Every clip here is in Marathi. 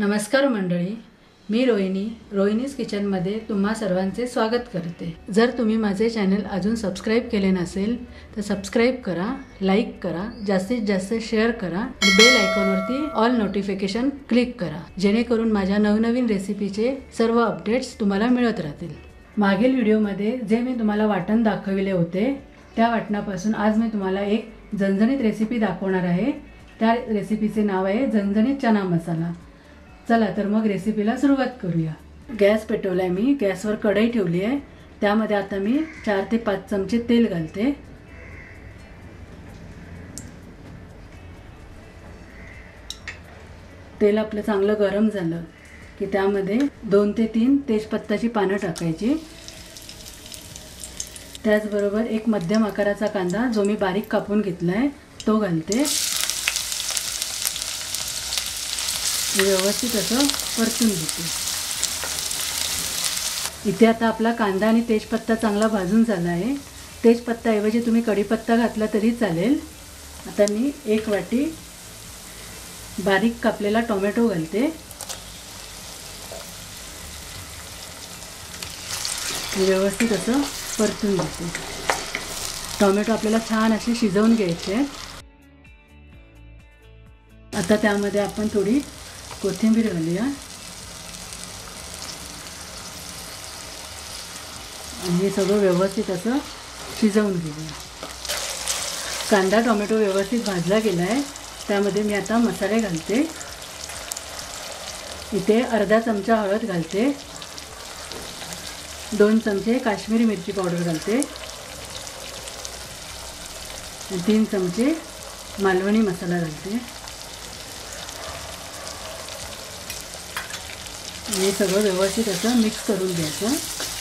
नमस्कार मंडळी, मी रोहिणीज किचनमध्ये तुम्हा सर्वांचे स्वागत करते। जर तुम्ही माझे चॅनल अजून सबस्क्राइब केले नसेल तर सबस्क्राइब करा, लाईक करा, जास्तीत जास्त शेअर करा आणि बेल आयकॉनवरती ऑल नोटिफिकेशन क्लिक करा, जेणेकरून माझ्या नवनवीन रेसिपीचे सर्व अपडेट्स तुम्हाला मिळत राहतील। मागील व्हिडिओमध्ये जे मी तुम्हाला वाटण दाखवले होते त्या वाटणापासून आज मी तुम्हाला एक झणझणीत रेसिपी दाखवणार आहे। त्या रेसिपीचे नाव आहे झणझणीत चना मसाला। चला तर मग रेसिपीला सुरुवात करूया। गॅस पेटवलाय, मी गॅसवर कढई ठेवली आहे। त्यामध्ये आता मी 4 ते 5 चमचे तेल घालते। तेल आपलं चांगलं गरम झालं की त्यामध्ये 2 ते 3 तेजपत्ताची पानं टाकायची। त्याचबरोबर एक मध्यम आकाराचा कांदा जो मी बारीक कापून घेतलाय तो घालते। व्यवस्थित असं परतून घेते। इथे आता आपला कांदा आणि तेजपत्ता चांगला भाजून झाला आहे। तेजपत्ता ऐवजी तुम्ही कढीपत्ता घातला तरी चालेल। आता मी 1 वाटी बारीक कापलेला टोमॅटो घालते। व्यवस्थित असं परतून घेते। टोमॅटो आपल्याला छान असे शिजवून घ्यायचे। आता त्यामध्ये आपण थोडी कोथिंबीर घालूया आणि हे सगळं व्यवस्थित असं शिजवून घेऊया। कांदा टोमॅटो व्यवस्थित भाजला गेला आहे। त्यामध्ये मी आता मसाले घालते। इथे अर्धा चमचा हळद घालते, 2 चमचे काश्मीरी मिरची पावडर घालते, 3 चमचे मालवणी मसाला घालते। हे सगळं व्यवस्थित असं मिक्स करून घ्यायचं।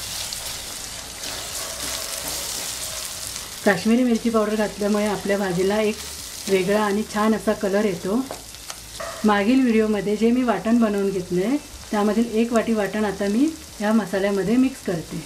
काश्मीरी मिरची पावडर घातल्यामुळे आपल्या भाजीला एक वेगळा आणि छान असा कलर येतो। मागील व्हिडिओमध्ये जे मी वाटण बनवून घेतले त्यामधील 1 वाटी वाटण आता मी या मसाल्यामध्ये मिक्स करते।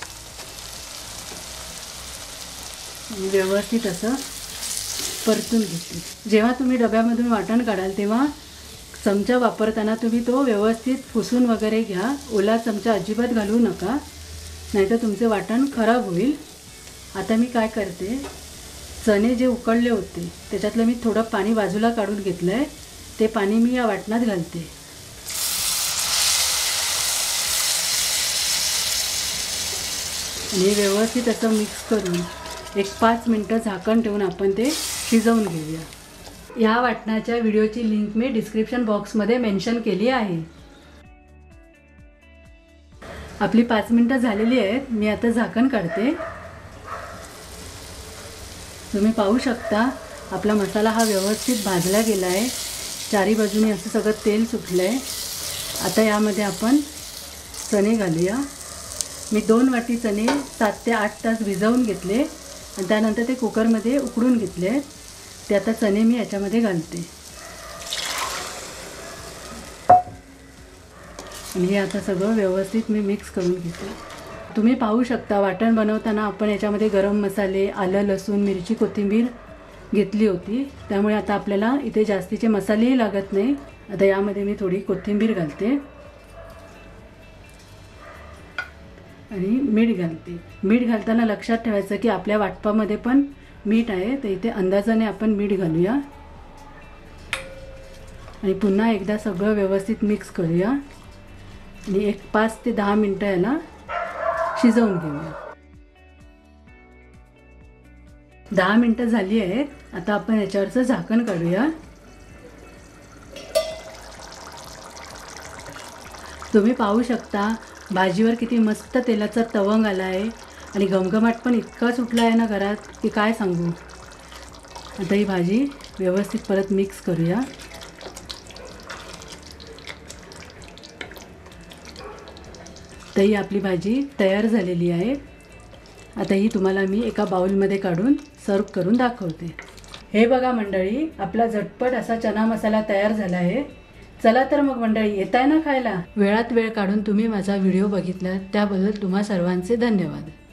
व्यवस्थित असं परतून घेते। जेव्हा तुम्ही डब्यामधून वाटण काढाल तेव्हा चमचा वापरताना तुम्ही तो व्यवस्थित पुसून वगैरे घ्या। ओला चमचा अजिबात घालू नका, नाहीतर तुमचे वाटण खराब होईल। आता मी काय करते, चणे जे उकळले होते त्याच्यातलं मी थोडं पाणी बाजूला काढून घेतलंय, ते पाणी मी या वाटणात घालते। आणि व्यवस्थित असं मिक्स करून एक 5 मिनिटं झाकण ठेवून आपण ते शिजवून घेऊया। या वाटणाच्या व्हिडिओची लिंक मी डिस्क्रिप्शन बॉक्समध्ये मेन्शन केली आहे। आपली 5 मिनिटं झालेली आहेत। मी आता झाकण काढते। तुम्ही पाहू शकता आपला मसाला हा व्यवस्थित भाजला गेला आहे। चारी बाजूने असं सगळं तेल सुटलं आहे। आता यामध्ये आपण चणे घालूया। मी 2 वाटी चणे 7 ते 8 तास भिजवून घेतले आणि त्यानंतर ते कुकरमध्ये उकडून घेतले। ते आता चणे मी याच्यामध्ये घालते आणि हे आता सगळं व्यवस्थित मी मिक्स करून घेते। तुम्ही पाहू शकता वाटण बनवताना आपण याच्यामध्ये गरम मसाले, आलं, लसूण, मिरची, कोथिंबीर घेतली होती, त्यामुळे आता आपल्याला इथे जास्तीचे मसालेही लागत नाही। आता यामध्ये मी थोडी कोथिंबीर घालते आणि मीठ घालते। मीठ घालताना लक्षात ठेवायचं की आपल्या वाटपामध्ये पण मीठ आहे, तर इथे अंदाजाने आपण मीठ घालूया आणि पुन्हा एकदा सगळं व्यवस्थित मिक्स करूया आणि एक 5 ते 10 मिनिटं याला शिजवून घेऊया। 10 मिनिटं झाली आहेत। आता आपण याच्यावरचं झाकण काढूया। तुम्ही पाहू शकता भाजीवर किती मस्त तेलाचा तवंग आला आहे आणि घमघमाट पण इतका सुटला आहे ना घरात की काय सांगू। आता ही भाजी व्यवस्थित परत मिक्स करूया। तर ही आपली भाजी तयार झालेली आहे। आता ही तुम्हाला मी एका बाउलमध्ये काढून सर्व करून दाखवते। हे बघा मंडळी, आपला झटपट असा चना मसाला तयार झाला आहे। चला तर मग मंडळी, येताय ना खायला। वेळात वेळ काढून तुम्ही माझा व्हिडिओ बघितला त्याबद्दल तुम्हा सर्वांचे धन्यवाद।